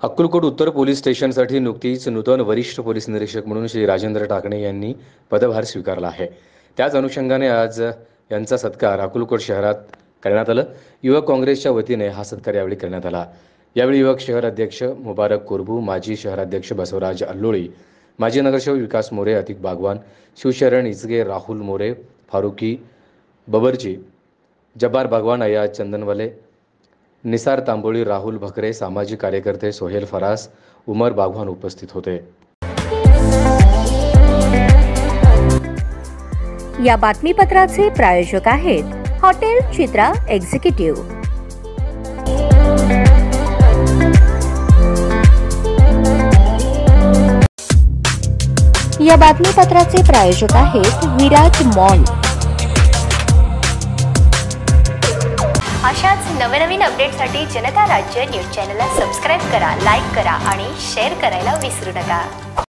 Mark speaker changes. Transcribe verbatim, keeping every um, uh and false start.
Speaker 1: अक्कलकोट उत्तर पोलीस स्टेशनसाठी नुकतीच नूतन वरिष्ठ पोलीस निरीक्षक म्हणून श्री राजेंद्र टाकणे यांनी पदभार स्वीकारला आहे। त्याच अनुषंगाने आज यांचा सत्कार अक्कलकोट शहरात करण्यात आला। युवक काँग्रेसच्या वतीने हा सत्कार यावेळी करण्यात आला। यावेळी युवक शहर अध्यक्ष मुबारक कोरबू, माजी शहराध्यक्ष बसवराज अल्लोळी, माजी नगरसेवक विकास मोरे, अतिक बागवान, शिवशरण इचगे, राहुल मोरे, फारुकी बबरजी, जब्बार बागवान, अयाज चंदनवाले, निसार तांबोळी, राहुल भकरे, सामाजिक कार्यकर्ते सोहेल फरास, उमर बागवान उपस्थित होते।
Speaker 2: या बातमीपत्राचे प्रायोजक आहेत हॉटेल चित्रा एक्झिक्युटिव्ह। या बातमीपत्राचे प्रायोजक आहेत विराज मॉल। अशाच नवनवीन अपडेटसाठी जनता राज्य न्यूज चॅनलला सबस्क्राइब करा, लाईक करा आणि शेअर करायला विसरू नका।